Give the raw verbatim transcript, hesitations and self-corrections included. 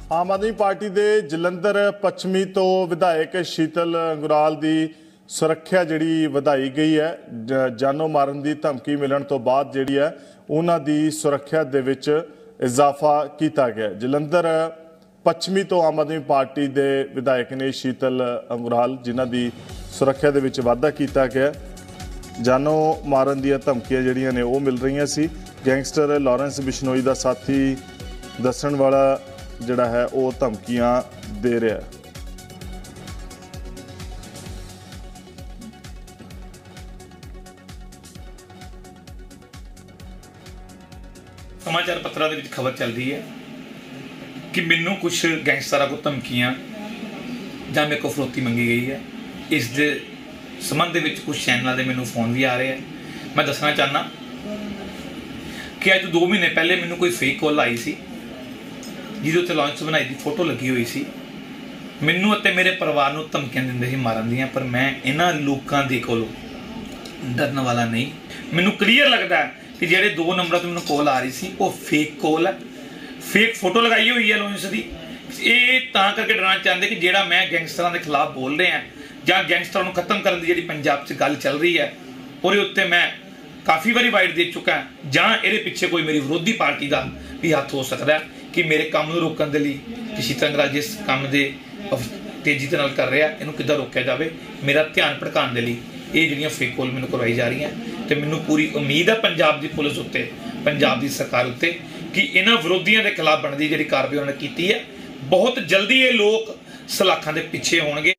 Aam Aadmi party ਦੇ ਜਲੰਧਰ ਪੱਛਮੀ ਤੋਂ ਵਿਧਾਇਕ ਸ਼ੀਤਲ ਅੰਗੁਰਾਲ ਦੀ ਸੁਰੱਖਿਆ ਜਿਹੜੀ ਵਧਾਈ ਗਈ ਹੈ। ਜਾਨੋਂ ਮਾਰਨ ਦੀ ਧਮਕੀ ਮਿਲਣ ਤੋਂ ਬਾਅਦ ਜਿਹੜੀ ਹੈ ਉਹਨਾਂ ਦੀ ਸੁਰੱਖਿਆ ਦੇ ਵਿੱਚ ਇਜ਼ਾਫਾ ਕੀਤਾ ਗਿਆ। ਜਲੰਧਰ ਪੱਛਮੀ ਤੋਂ ਆਮ ਆਦਮੀ ਪਾਰਟੀ ਦੇ ਵਿਧਾਇਕ ਨੇ ਸ਼ੀਤਲ ਅੰਗੁਰਾਲ, ਜਿਨ੍ਹਾਂ ਦੀ ਸੁਰੱਖਿਆ ਦੇ ਵਿੱਚ ਵਾਧਾ ਕੀਤਾ ਗਿਆ। ਜਾਨੋਂ ਮਾਰਨ ਦੀਆਂ ਧਮਕੀਆਂ ਜਿਹੜੀਆਂ ਨੇ ਉਹ ਮਿਲ ਰਹੀਆਂ ਸੀ। ਗੈਂਗਸਟਰ ਲਾਰੈਂਸ ਬਿਸ਼ਨੋਈ ਦਾ ਸਾਥੀ ਦੱਸਣ ਵਾਲਾ ਜਿਹੜਾ ਹੈ ਉਹ ਧਮਕੀਆਂ ਦੇ ਰਿਹਾ। समाचार पत्रा ਦੇ ਵਿੱਚ ਖਬਰ ਚੱਲ ਰਹੀ ਹੈ ਕਿ ਮੈਨੂੰ ਕੁਝ ਗੈਂਗਸਟਰਾਂ ਕੋਲ ਧਮਕੀਆਂ ਜਾਂ ਮੇਰੇ ਕੋਲ ਫਰੋਤੀ ਮੰਗੀ ਗਈ ਹੈ। ਇਸ ਦੇ ਸੰਬੰਧ ਦੇ ਵਿੱਚ ਕੁਝ ਚੈਨਲਾਂ ਦੇ ਮੈਨੂੰ ਫੋਨ ਵੀ ਆ ਰਹੇ ਆ। ਮੈਂ ਦੱਸਣਾ ਚਾਹਨਾ ਕਿ ਅੱਜ ਦੋ ਮਹੀਨੇ ਪਹਿਲੇ ਮੈਨੂੰ ਕੋਈ ਫੇਕ ਕਾਲ ਆਈ ਸੀ ਜਿਹਦੇ ਉੱਤੇ ਲਾਂਚ ਬਣਾਈ ਦੀ ਫੋਟੋ ਲੱਗੀ ਹੋਈ ਸੀ। ਮੈਨੂੰ ਅਤੇ ਮੇਰੇ ਪਰਿਵਾਰ ਨੂੰ ਧਮਕੀਆਂ ਦਿੰਦੇ ਸੀ ਮਾਰਨ ਦੀਆਂ, ਪਰ ਮੈਂ ਇਹਨਾਂ ਲੋਕਾਂ ਦੇ ਕੋਲੋਂ ਡਰਨ ਵਾਲਾ ਨਹੀਂ। ਮੈਨੂੰ ਕਲੀਅਰ ਲੱਗਦਾ ਹੈ कि ਜਿਹੜੇ दो नंबर ਤੋਂ ਮੈਨੂੰ ਕਾਲ ਆ ਰਹੀ ਸੀ ਉਹ ਫੇਕ ਕਾਲ ਹੈ, ਫੇਕ ਫੋਟੋ ਲਗਾਈ ਹੋਈ ਹੈ ਲਾਂਚ ਦੀ। ਇਹ ਤਾਂ ਕਰਕੇ ਡਰਾਉਣਾ ਚਾਹੁੰਦੇ ਕਿ ਜਿਹੜਾ ਮੈਂ ਗੈਂਗਸਟਰਾਂ ਦੇ ਖਿਲਾਫ ਬੋਲ ਰਿਹਾ ਜਾਂ ਗੈਂਗਸਟਰਾਂ ਨੂੰ ਖਤਮ ਕਰਨ ਦੀ ਜਿਹੜੀ ਪੰਜਾਬ 'ਚ ਗੱਲ ਚੱਲ ਰਹੀ ਹੈ ਉਹਦੇ ਉੱਤੇ ਮੈਂ ਕਾਫੀ ਵਾਰੀ ਵਾਈਟ ਦੇ ਚੁੱਕਾ ਜਾਂ ਇਹਦੇ ਪਿੱਛੇ ਕੋਈ ਮੇਰੀ ਵਿਰੋਧੀ ਪਾਰਟੀ ਦਾ ਵੀ ਹੱਥ ਹੋ ਸਕਦਾ ਕਿ ਮੇਰੇ ਕੰਮ ਨੂੰ ਰੋਕਣ ਦੇ ਲਈ ਕਿ ਸ਼ੀਤਲ ਅੰਗੁਰਾਲ ਜਿਸ ਕੰਮ ਦੇ ਤੇਜ਼ੀ ਦੇ ਨਾਲ ਕਰ ਰਿਹਾ ਇਹਨੂੰ ਕਿੱਦਾਂ ਰੋਕਿਆ ਜਾਵੇ, ਮੇਰਾ ਧਿਆਨ ਭਟਕਾਉਣ ਦੇ ਲਈ ਇਹ ਜਿਹੜੀਆਂ ਫੇਕ ਕਾਲ ਮੈਨੂੰ ਕਰਵਾਈ ਜਾ ਰਹੀਆਂ। ਤੇ ਮੈਨੂੰ ਪੂਰੀ ਉਮੀਦ ਹੈ ਪੰਜਾਬ ਦੀ ਪੁਲਿਸ ਉੱਤੇ, ਪੰਜਾਬ ਦੀ ਸਰਕਾਰ ਉੱਤੇ ਕਿ ਇਹਨਾਂ ਵਿਰੋਧੀਆਂ ਦੇ ਖਿਲਾਫ ਬਣਦੀ ਜਿਹੜੀ ਕਾਰਵਾਈ ਉਹਨਾਂ ਨੇ ਕੀਤੀ ਹੈ ਬਹੁਤ ਜਲਦੀ ਇਹ ਲੋਕ ਸਲਾਖਾਂ ਦੇ ਪਿੱਛੇ ਹੋਣਗੇ।